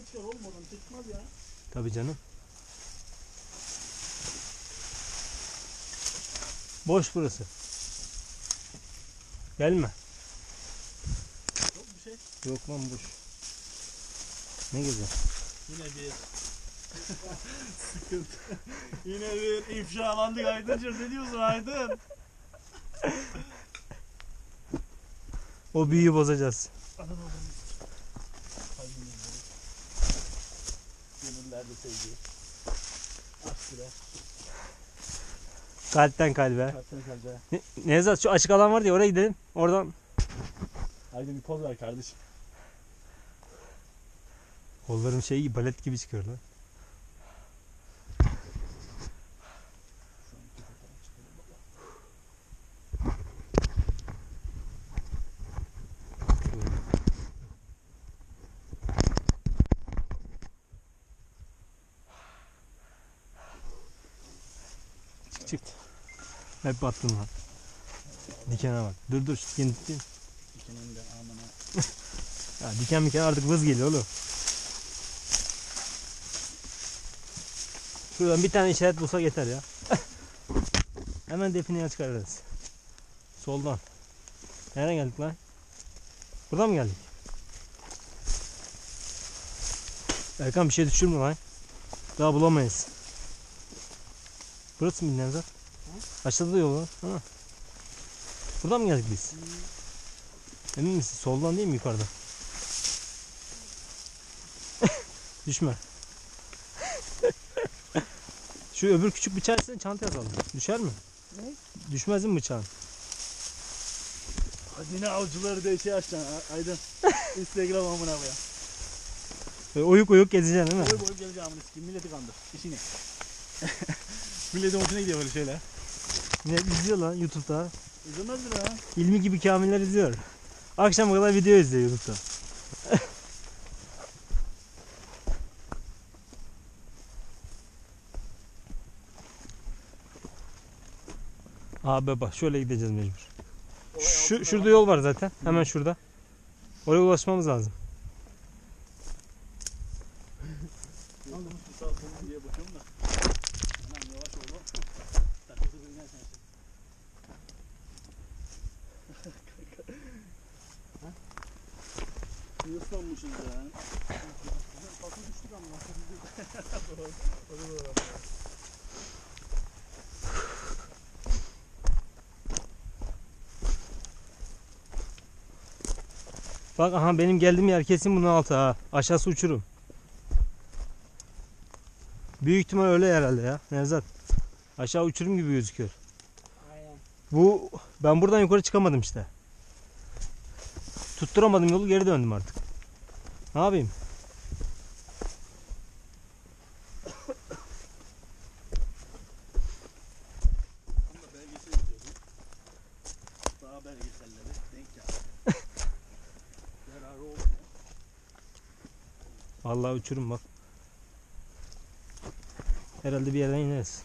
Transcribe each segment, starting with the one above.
çıkar oğlum, oradan çıkmaz ya. Tabii canım. Boş burası. Gelme. Yok bir şey. Yok lan boş. Ne güzel. Yine bir sıkıntı. Yine bir ifşalandık Aydıncığım. Ne diyorsun Aydın? O büyüyü bozacağız. Gönüllerde sevgi. Aşk ile. Kalpten kalbe. Kalpten kalbe. Nevzat şu açık alan var ya, oraya gidelim. Oradan. Aydın bir poz ver kardeşim. Kollarım şey gibi, balet gibi çıkıyor lan. Çık. Hep battın lan. Dikene bak. Dur şu dikeni tutayım. Dikenin de amına. Ya diken artık vız geliyor oğlum. Şuradan bir tane işaret bulsak yeter ya. Hemen defineye çıkarırız. Soldan. Nereye geldik lan? Buradan mı geldik? Erkan bir şey düşürme lan. Daha bulamayız. Burası mı Nevzat? Aşağıda da yol var. Ha. Buradan mı geldik biz? Emin misin? Soldan değil mi, yukarıda? Düşme. Şu öbür küçük bıçağı ise çantaya atalım. Düşer mi? Ne? Düşmez mi bıçağın? Hazine avcıları diye şey açacaksın Aydın. Instagram amına koyayım. Böyle oyuk gezeceksin değil mi? Boy geleceğim amına sikeyim. Milleti kandır. İşini. Milletin hoşuna gidiyor böyle şeyler. Ne izliyor lan YouTube'da? İzlemez mi lan? İlmi gibi kamiller izliyor. Akşama kadar video izliyor YouTube'da. Abi bak şöyle gideceğiz mecbur. Şurada yol var zaten. Hemen şurada. Oraya ulaşmamız lazım. Yalnız bu sağ solun diye bakıyorum da. Anam yavaş ol. Takıldı bir gel sen. Yıslanmışız ya. Patı düştük ama. Doğru. Bak aha, benim geldiğim yer kesin bunun altı ha. Aşağısı uçurum. Büyük ihtimal öyle herhalde ya Nevzat. Aşağı uçurum gibi gözüküyor. Aynen. Ben buradan yukarı çıkamadım işte. Tutturamadım yolu, geri döndüm artık. Ne yapayım? Ama belgesel izliyordum. Daha belgeselleri denk geldi. Yararı oldu mu? Vallahi uçurum bak. Herhalde bir yerden ineriz.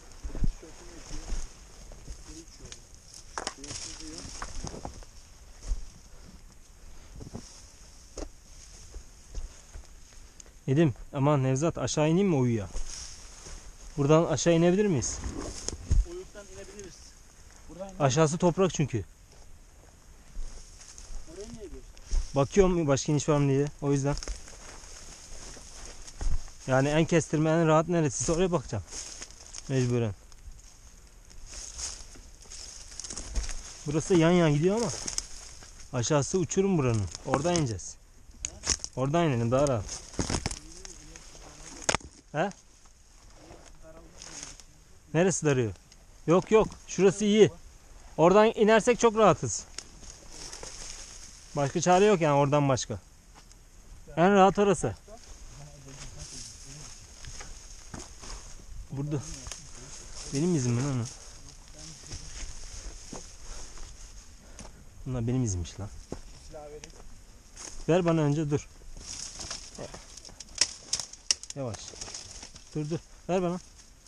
Edim, aman Nevzat, aşağı ineyim mi uyuya? Buradan aşağı inebilir miyiz? Oyuktan inebiliriz. Buradan Aşağısı toprak çünkü. oraya niye geçtin? Bakıyorum başka iniş var mı diye, o yüzden. Yani en kestirme, en rahat neresiyse oraya bakacağım. Mecburen. Burası yan yan gidiyor ama aşağısı uçurum buranın. Oradan ineceğiz. Oradan inelim daha rahat. He? Neresi darıyor? Yok şurası iyi. Oradan inersek çok rahatız. Başka çare yok yani, oradan başka. En rahat orası. Burada. Benim izim mi lan o? Bunlar benim izimmiş lan. Ver bana önce, dur. Yavaş. Dur. Ver bana.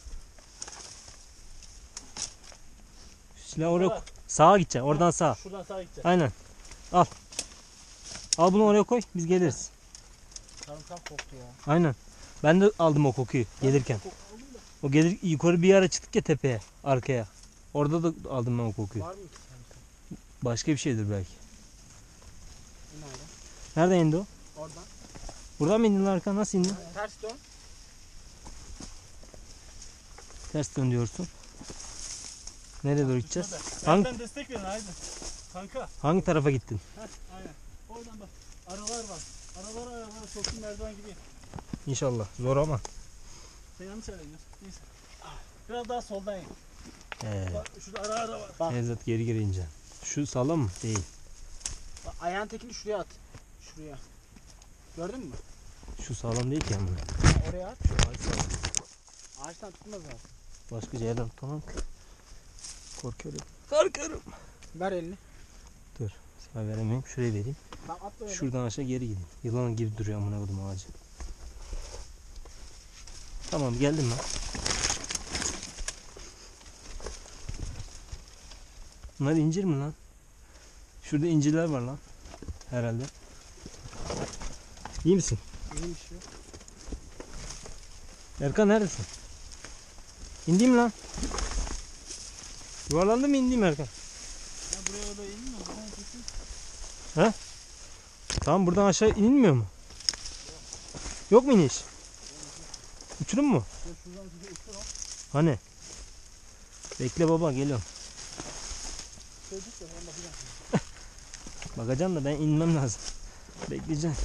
Silahı oraya koy. Sağa gideceksin. Oradan sağa. Şuradan sağa gideceğiz. Aynen. Al. Al bunu oraya koy. Biz geliriz. Sarımsak koktu ya. Aynen. Ben de aldım o kokuyu gelirken. O gelir yukarı bir ara çıktık ya tepeye, arkaya. Orada da aldım ben o kokuyu. Var mı ki sarımsak? Başka bir şeydir belki. Bu nerede? Nereden indi o? Oradan. Buradan mı indin arka? Nasıl indin? Ters dön. Ters dön diyorsun. Nereye doğru gideceğiz? Düşme de. Hangi- Benden destek verin haydi. Kanka. Hangi tarafa gittin? Heh, aynen. Oradan bak. Aralar var. Aralara soktum merdiven gibi. İnşallah. Zor ama. Sen yanlış yere gidiyorsun. Neyse. Biraz daha soldan in. Ee, Bak şurada ara var. Bak. Nevzat geri geri ineceksin. Şu sağlam mı? Değil. Bak, ayağın tekini şuraya at. Şuraya. Gördün mü? Şu sağlam değil ki ama. Oraya at. Ağaçtan tutmaz abi. Başka yerden tutamam ki. Korkuyorum. Korkuyorum. Ver elini. Sana veremeyim. Şuraya vereyim. Bak at böyle. Şuradan aşağı geri gideyim. Yılan gibi duruyor amına koydum ağacı. Tamam geldim ben. Bunlar incir mi lan? Şurada incirler var lan. Herhalde. İyi misin? İyiymiş ya. Erkan neredesin? İndin mi lan? Yuvarlandın mı indin mi Erkan? Ya buraya da in mi? Buradan kesin. Tamam buradan aşağı inilmiyor mu? Yok mu iniş? Uçurum mu? Ya şuradan size uçur al. Hani? Bekle baba geliyorum. Çocuk da ben bakacağım. Bakacağım da ben inmem lazım. Bekleyeceğim.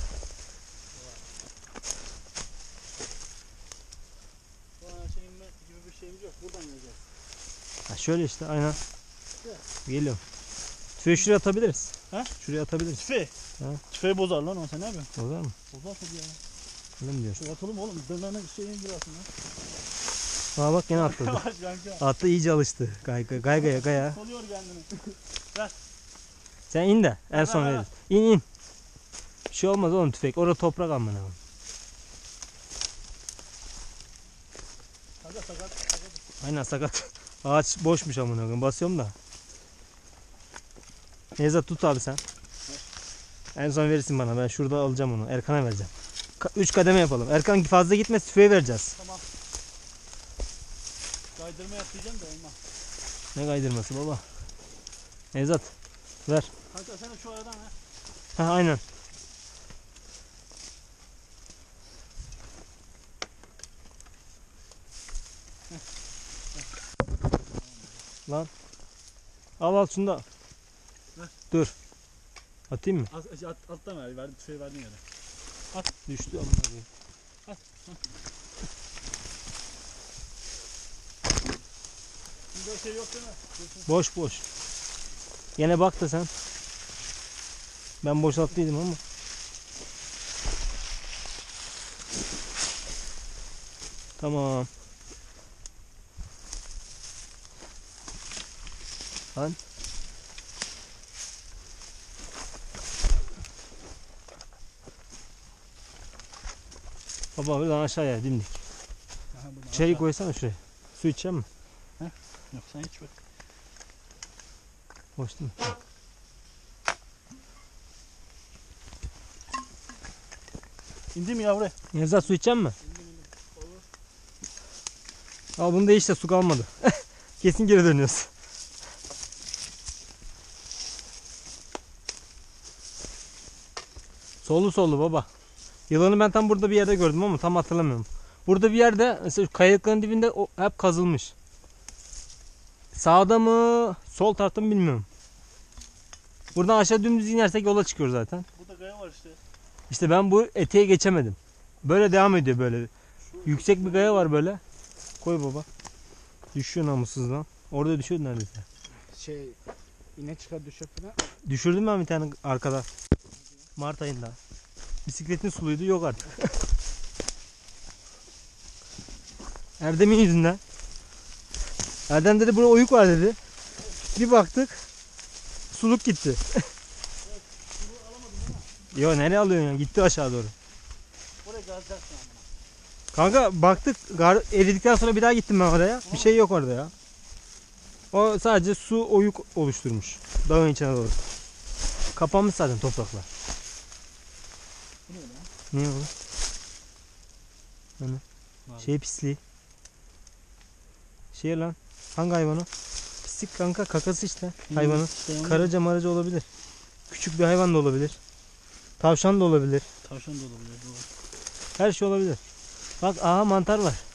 Buradan aşağı inme gibi bir şeyimiz yok. Buradan ineceğiz. Ha şöyle işte aynen. Geliyorum. Tüfeği şuraya atabiliriz. Ha? Şuraya atabiliriz. Tüfeği. Ha. Tüfeği bozar lan o sen ne yapıyorsun? Olur mu? Bozar tabii ya. Öyle mi diyorsun? Şöyle atalım oğlum. Dönene şeyin burasına. Aa bak gene atladı. Yavaş kanka. Attı iyice alıştı. Gaygaya gaya. Soluyor kendini. Sen in de en son Ha. veririz. İn in. Bir şey olmaz oğlum tüfek. Orada toprak amına koyayım. Kanka sakat. Aynen sakat. Ağaç boşmuş amına koyayım. Basıyorum da. Nevzat tut abi sen. En son verirsin bana. Ben şurada alacağım onu. Erkan'a vereceğim. 3 kademe yapalım. Erkan fazla gitmez tüfeğe vereceğiz. Tamam. Kaydırma yapacağım da olmaz. Ne kaydırması baba? Nevzat ver. Kanka sen de şu aradan ha. Ha aynen. Lan. Al şunu da. Ver. Dur. Atayım mı? Alttan ver. Verdi, tüfeği verdin yere. Düştü amına koyayım. Bunda şey yok değil mi? Boş boş. Yine bak da sen. Ben boşalttıydım ama. Tamam. Lan. Baba buradan aşağıya dimdik. Aha, buradan İçeri aşağı. koysana şuraya. Su içeceğim mi? Yok sen hiç bak. Boş değil mi? İndi mi yavru? Nevzat su içeceğim mi? İndim. Olur. Al bunu da işte su kalmadı. Kesin geri dönüyoruz. Sollu sollu baba. Yılanı ben tam burada bir yerde gördüm ama tam hatırlamıyorum. Burada bir yerde mesela kayalıkların dibinde o hep kazılmış. Sağda mı sol tarafta mı bilmiyorum. Buradan aşağı dümdüz inersek yola çıkıyor zaten. Burada kaya var işte. İşte ben bu eteğe geçemedim. Böyle devam ediyor böyle. Yüksek bir kaya var böyle. Koy baba. Düşüyor namussuzdan. Orada düşüyor neredeyse. Şey ine çıkar düşer falan. Düşürdüm ben bir tane arkada. Mart ayında. Bisikletin suluydu yok artık. Erdem'in yüzünden. Erdem dedi burada oyuk var dedi. Bir baktık. Suluk gitti. Yo nereye alıyorsun ya? Gitti aşağı doğru. Oraya gazacaksın ama. Kanka baktık eridikten sonra bir daha gittim ben oraya. Bir şey yok orada ya. O sadece su oyuk oluşturmuş. Dağın içine doğru. Kapanmış zaten topraklar. Bu ne lan? Niye oğlum? Hani Var. şey pisliği. Şey lan. Hangi hayvanı? Pislik kanka, kakası işte hayvanın. İşte onu- Karaca maraca olabilir. Küçük bir hayvan da olabilir. Tavşan da olabilir. Tavşan da olabilir. Doğru. Her şey olabilir. Bak aha mantar var.